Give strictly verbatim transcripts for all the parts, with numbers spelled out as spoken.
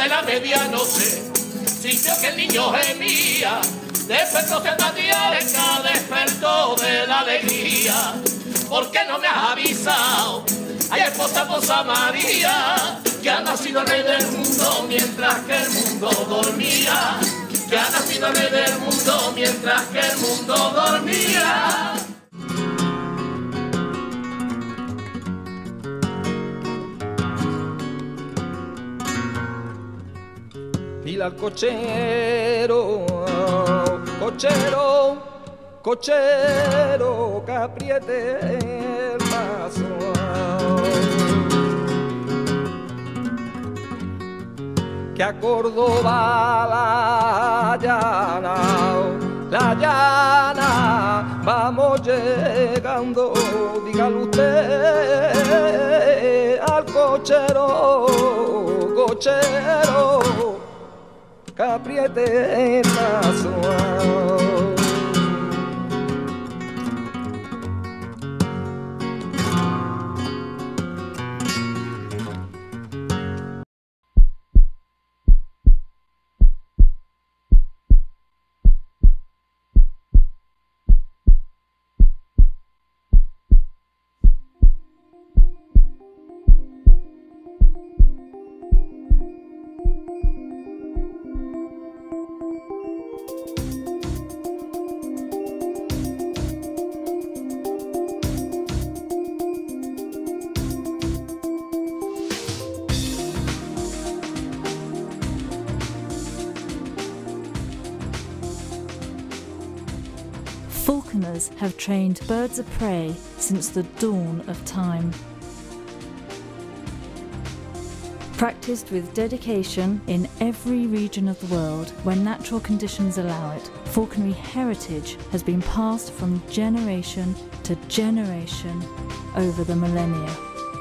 de la medianoche, sintió que el niño gemía, despertó de Matriarca, despertó de la alegría. ¿Por qué no me has avisado? Ay, esposa, esposa María, que ha nacido el rey del mundo mientras que el mundo dormía. Que ha nacido el rey del mundo mientras que el mundo dormía. Dile al cochero, cochero, cochero, que apriete el paso. Que a Córdoba la llana, la llana, vamos llegando. Dígale usted al cochero, cochero, que apriete el paso. Falconers have trained birds of prey since the dawn of time. Practiced with dedication in every region of the world when natural conditions allow it, falconry heritage has been passed from generation to generation over the millennia.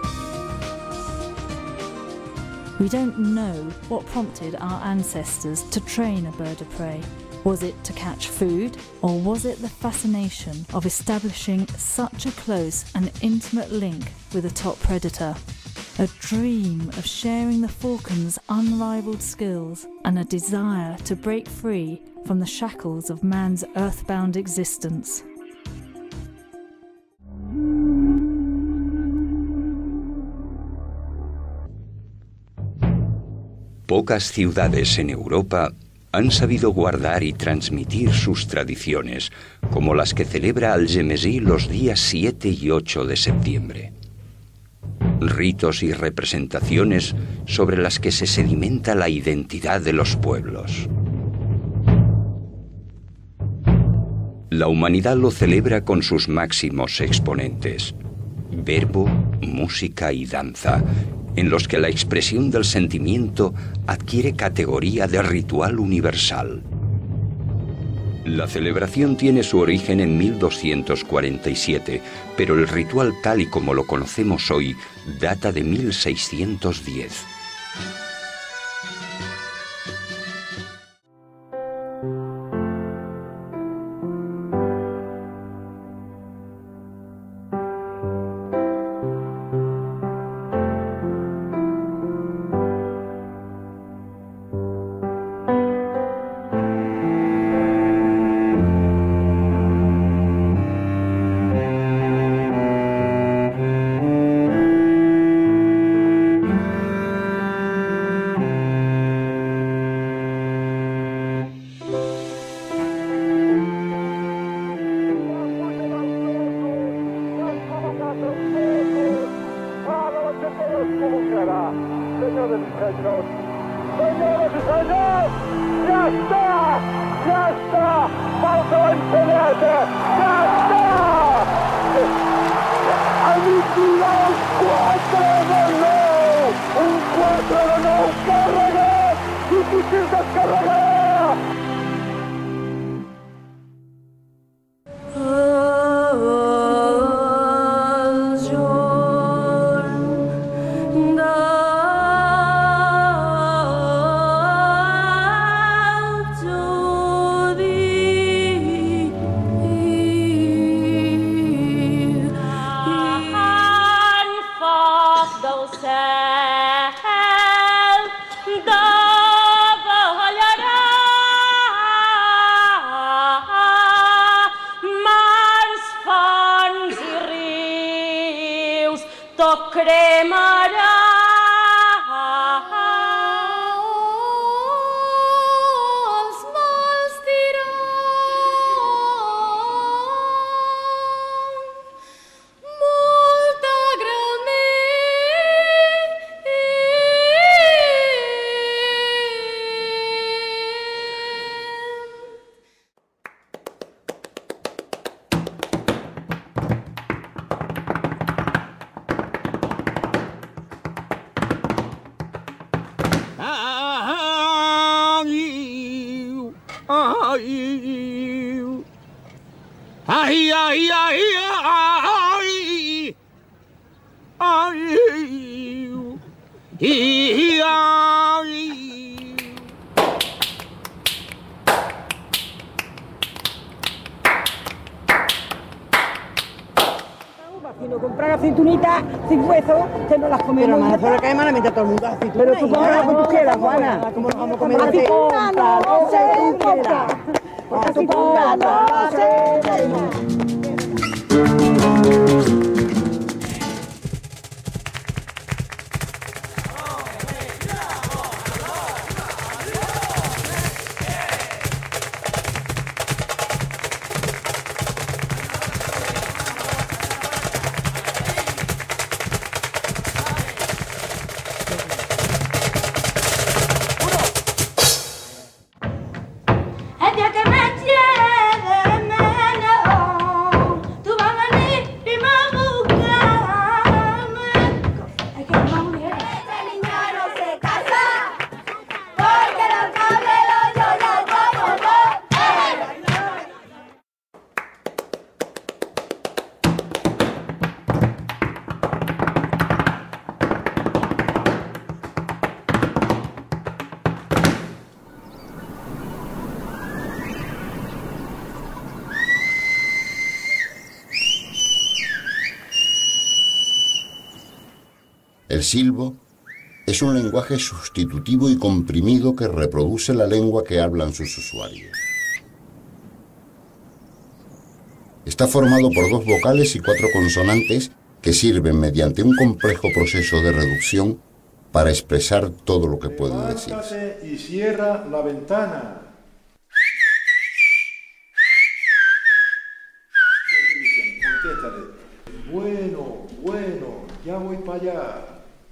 We don't know what prompted our ancestors to train a bird of prey. Was it to catch food, or was it the fascination of establishing such a close and intimate link with a top predator? A dream of sharing the falcon's unrivaled skills and a desire to break free from the shackles of man's earthbound existence. Pocas ciudades en Europa han sabido guardar y transmitir sus tradiciones, como las que celebra Algemesí los días siete y ocho de septiembre. Ritos y representaciones sobre las que se sedimenta la identidad de los pueblos. La humanidad lo celebra con sus máximos exponentes: verbo, música y danza, en los que la expresión del sentimiento adquiere categoría de ritual universal. La celebración tiene su origen en mil doscientos cuarenta y siete, pero el ritual tal y como lo conocemos hoy data de mil seiscientos diez. The Ay, ay, ay, ay, ay, ay. Sino comprar aceitunitas sin hueso, que no las comemos. Pero más, solo cae malamente a todo el mundo aceituna. Pero tú comes lo que tú quieras, Juana. ¿Cómo nos vamos a comer aceituna? No, no se compra. Aceituna no se El silbo es un lenguaje sustitutivo y comprimido que reproduce la lengua que hablan sus usuarios. Está formado por dos vocales y cuatro consonantes que sirven mediante un complejo proceso de reducción para expresar todo lo que puede decirse. Y cierra la ventana. Contéstale. Bueno, bueno, ya voy para allá.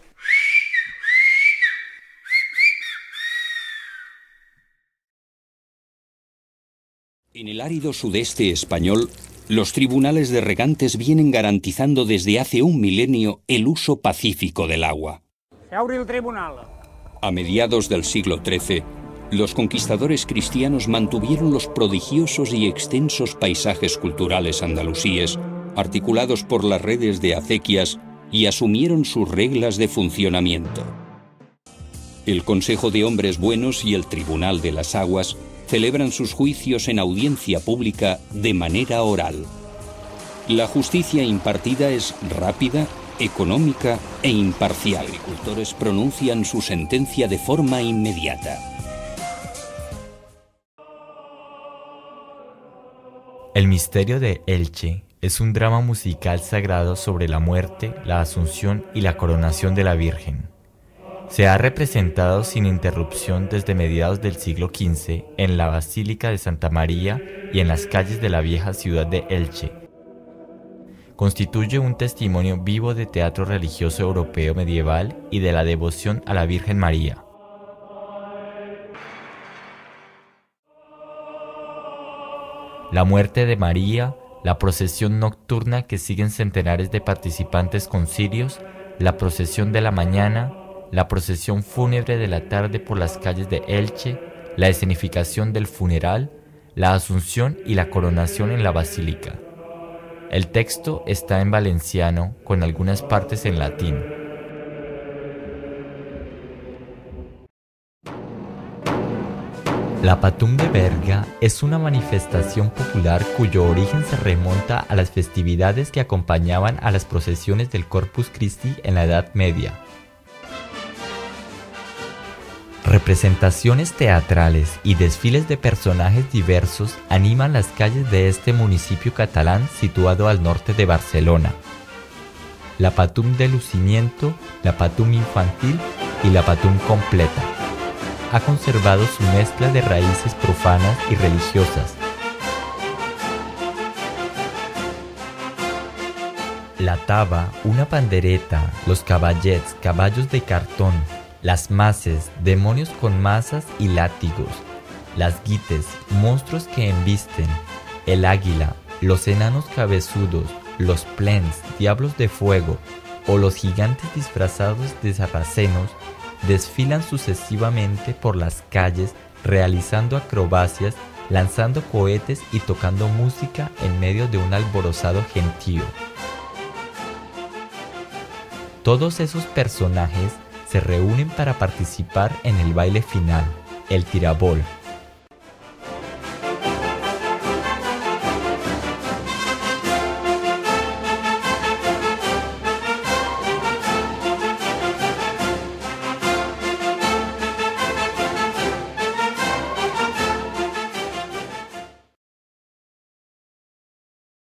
En el árido sudeste español, los tribunales de regantes vienen garantizando desde hace un milenio el uso pacífico del agua. Se abre el tribunal. A mediados del siglo trece, los conquistadores cristianos mantuvieron los prodigiosos y extensos paisajes culturales andalusíes, articulados por las redes de acequias, y asumieron sus reglas de funcionamiento. El Consejo de Hombres Buenos y el Tribunal de las Aguas celebran sus juicios en audiencia pública de manera oral. La justicia impartida es rápida, económica e imparcial. Los agricultores pronuncian su sentencia de forma inmediata. El misterio de Elche es un drama musical sagrado sobre la muerte, la asunción y la coronación de la Virgen. Se ha representado sin interrupción desde mediados del siglo quince en la Basílica de Santa María y en las calles de la vieja ciudad de Elche. Constituye un testimonio vivo de teatro religioso europeo medieval y de la devoción a la Virgen María. La muerte de María, la procesión nocturna que siguen centenares de participantes con cirios, la procesión de la mañana, la procesión fúnebre de la tarde por las calles de Elche, la escenificación del funeral, la asunción y la coronación en la basílica. El texto está en valenciano con algunas partes en latín. La Patum de Berga es una manifestación popular cuyo origen se remonta a las festividades que acompañaban a las procesiones del Corpus Christi en la Edad Media. Representaciones teatrales y desfiles de personajes diversos animan las calles de este municipio catalán situado al norte de Barcelona. La Patum de lucimiento, la Patum infantil y la Patum completa. Ha conservado su mezcla de raíces profanas y religiosas. La taba, una pandereta, los caballets, caballos de cartón, las maces, demonios con mazas y látigos, las guites, monstruos que embisten, el águila, los enanos cabezudos, los plens, diablos de fuego, o los gigantes disfrazados de sarracenos, desfilan sucesivamente por las calles realizando acrobacias, lanzando cohetes y tocando música en medio de un alborozado gentío. Todos esos personajes se reúnen para participar en el baile final, el tirabol,